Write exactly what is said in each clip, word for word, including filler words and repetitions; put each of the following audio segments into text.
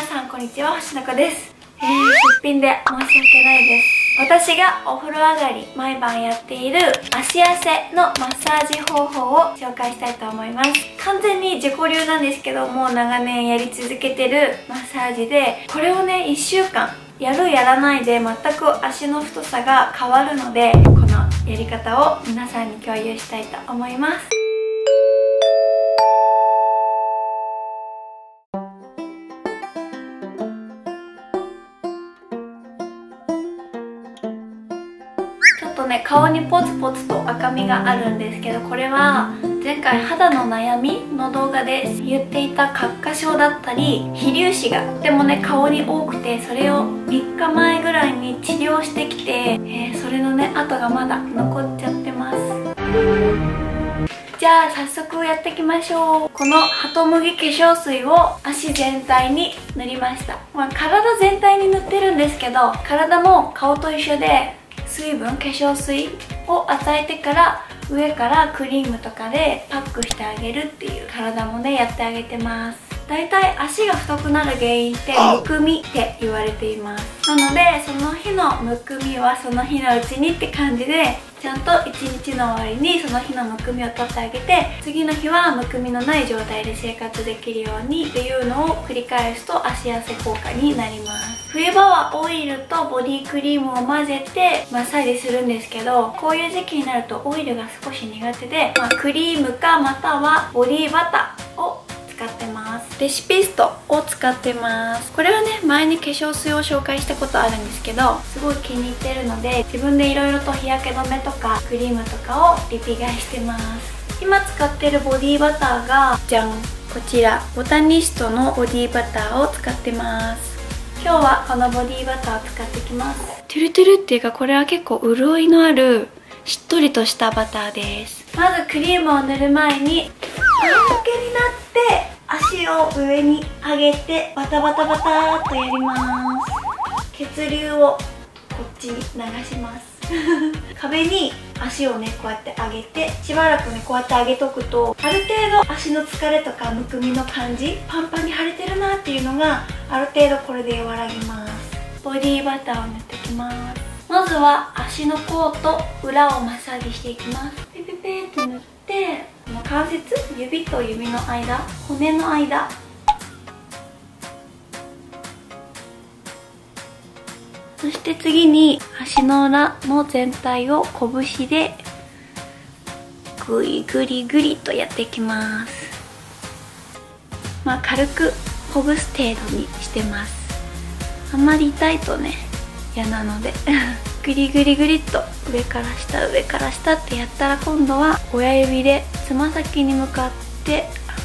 さんこんにちは、星の子です。えー、すっぴんで申し訳ないです。私がお風呂上がり毎晩やっている足汗のマッサージ方法を紹介したいと思います。完全に自己流なんですけど、もう長年やり続けてるマッサージで、これをねいっしゅうかんやるやらないで全く足の太さが変わるので、このやり方を皆さんに共有したいと思います。ちょっとね、顔にポツポツと赤みがあるんですけど、これは前回肌の悩みの動画で言っていた角化症だったり皮粒子がとてもね顔に多くて、それをみっかまえぐらいに治療してきて、えー、それのね跡がまだ残っちゃってます。じゃあ早速やっていきましょう。このハトムギ化粧水を足全体に塗りました。まあ、体全体に塗ってるんですけど、体も顔と一緒で水分、化粧水を与えてから上からクリームとかでパックしてあげるっていう体もねやってあげてます。だいたい足が太くなる原因ってむくみって言われています。なのでその日のむくみはその日のうちにって感じで、ちゃんと一日の終わりにその日のむくみを取ってあげて、次の日はむくみのない状態で生活できるようにっていうのを繰り返すと足汗効果になります。冬場はオイルとボディクリームを混ぜてマッサージするんですけど、こういう時期になるとオイルが少し苦手で、まあ、クリームかまたはボディバターを使ってます。レシピストを使ってます。これはね前に化粧水を紹介したことあるんですけど、すごい気に入ってるので自分でいろいろと日焼け止めとかクリームとかをリピ買いしてます。今使ってるボディバターがじゃん、こちらボタニストのボディバターを使ってます。今日はこのボディバターを使っていきます。トゥルトゥルっていうか、これは結構潤いのあるしっとりとしたバターです。まずクリームを塗る前に仰向けになって足を上に上げてバタバタバターっとやります。血流をこっちに流します壁に足をねこうやって上げて、しばらくねこうやって上げとくと、ある程度足の疲れとかむくみの感じ、パンパンに腫れてるなっていうのがある程度これで和らぎます。ボディバターを塗っていきます。まずは足の甲と裏をマッサージしていきます。ペペペって塗って、この関節、指と指の間、骨の間、そして次に足の裏の全体を拳でグリグリグリとやっていきます。まあ軽くほぐす程度にしてます。あんまり痛いとね嫌なのでグリグリグリっと上から下上から下ってやったら、今度は親指でつま先に向かって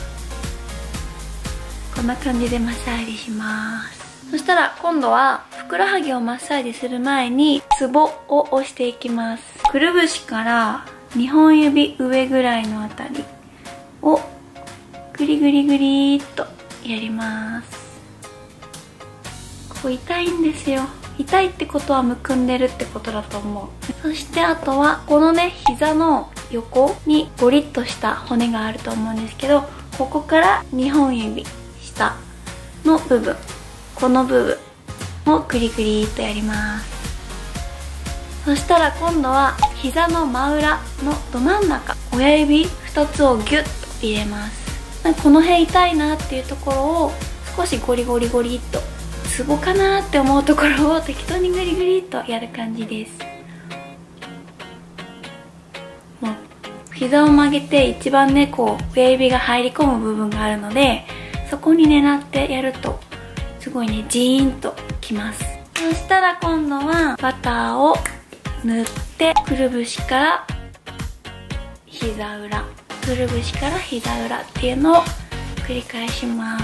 こんな感じでマッサージします。そしたら今度はふくらはぎをマッサージする前にツボを押していきます。くるぶしからにほん指上ぐらいのあたりをグリグリグリっとやります。ここ痛いんですよ。痛いってことはむくんでるってことだと思う。そしてあとはこのね膝の横にゴリッとした骨があると思うんですけど、ここからにほん指下の部分、この部分をグリグリっとやります。そしたら今度は膝の真裏のど真ん中、親指ふたつをギュッと入れます。この辺痛いなっていうところを少しゴリゴリゴリっと、ツボかなって思うところを適当にグリグリっとやる感じです。もう膝を曲げて一番ねこう親指が入り込む部分があるので、そこに狙ってやるとすごいねジーンときます。そしたら今度はバターを塗って、くるぶしから膝裏、くるぶしから膝裏っていうのを繰り返します。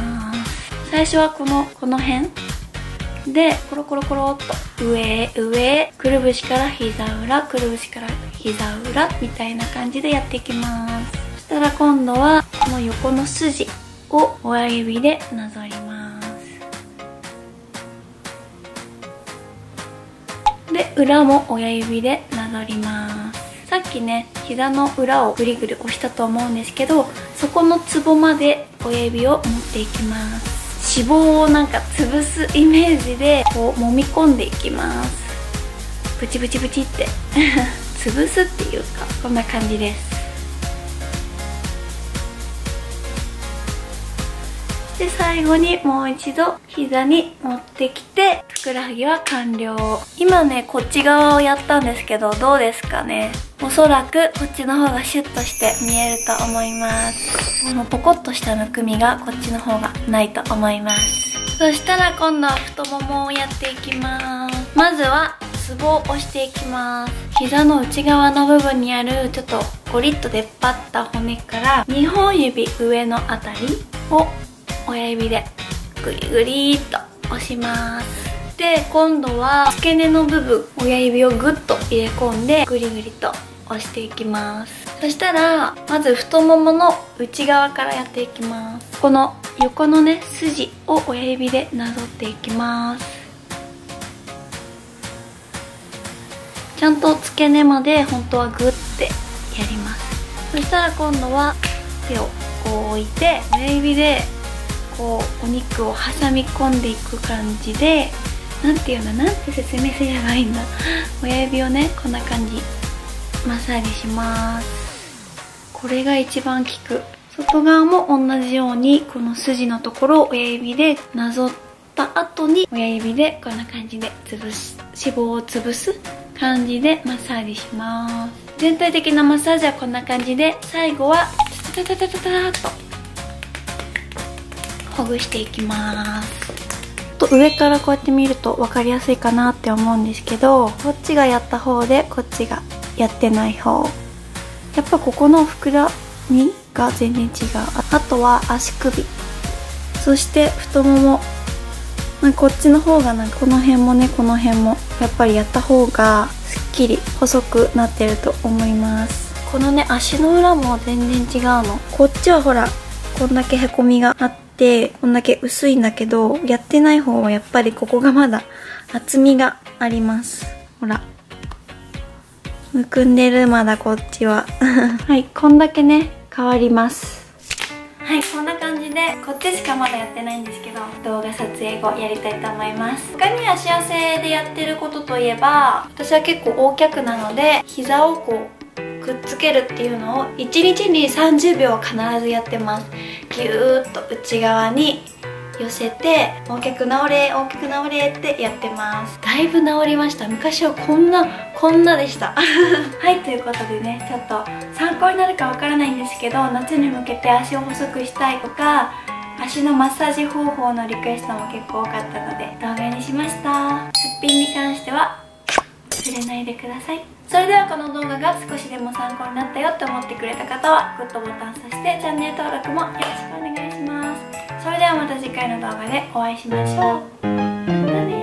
最初はこのこの辺でコロコロコロっと上へ上へ、くるぶしから膝裏、くるぶしから膝裏みたいな感じでやっていきます。そしたら今度はこの横の筋を親指でなぞります。で裏も親指でなぞります。さっきね膝の裏をぐりぐり押したと思うんですけど、そこのツボまで親指を持っていきます。 脂肪をなんか潰すイメージでこう揉み込んでいきます。ブチブチブチって潰すっていうか、こんな感じです。で最後にもう一度膝に持ってきて、ふくらはぎは完了。今ねこっち側をやったんですけど、どうですかね。おそらくこっちの方がシュッとして見えると思います。このポコッとしたむくみがこっちの方がないと思います。そしたら今度は太ももをやっていきます。まずはツボを押していきます。膝の内側の部分にあるちょっとゴリッと出っ張った骨からにほん指上のあたりを親指でグリグリーっと押します。で今度は付け根の部分、親指をグッと入れ込んでグリグリと押していきます。そしたらまず太ももの内側からやっていきます。この横のね筋を親指でなぞっていきます。ちゃんと付け根まで本当はグッてやります。そしたら今度は手をこう置いて親指でこうお肉を挟み込んでいく感じで、なんていうんだ、なんて説明すればいいんだ。親指をねこんな感じマッサージします。これが一番効く。外側も同じようにこの筋のところを親指でなぞった後に親指でこんな感じで潰す、脂肪を潰す感じでマッサージします。全体的なマッサージはこんな感じで、最後はタタタタタタタッとほぐしていきます。と上からこうやって見ると分かりやすいかなって思うんですけど、こっちがやった方でこっちがやってない方、やっぱここの膨らみが全然違う。あとは足首、そして太もも、こっちの方がなんかこの辺もねこの辺もやっぱりやった方がすっきり細くなってると思います。このね足の裏も全然違うの。こっちはほらこんだけへこみがあってこんだけ薄いんだけど、やってない方はやっぱりここがまだ厚みがあります。ほらむくんでる、まだこっちははい、こんだけね変わります。はい、こんな感じでこっちしかまだやってないんですけど、動画撮影後やりたいと思います。他に足痩せでやってることといえば、私は結構大脚なので膝をこうくっつけるっていうのをいちにちにさんじゅうびょう必ずやってます。ぎゅーっと内側に寄せて、大きく治れ大きく治れってやってます。だいぶ治りました。昔はこんなこんなでしたはい、ということでね、ちょっと参考になるかわからないんですけど、夏に向けて足を細くしたいとか足のマッサージ方法のリクエストも結構多かったので動画にしました。すっぴんに関しては忘れないでください。それではこの動画が少しでも参考になったよって思ってくれた方はグッドボタン、そしてチャンネル登録もよろしくお願いします。それではまた次回の動画でお会いしましょう。またね。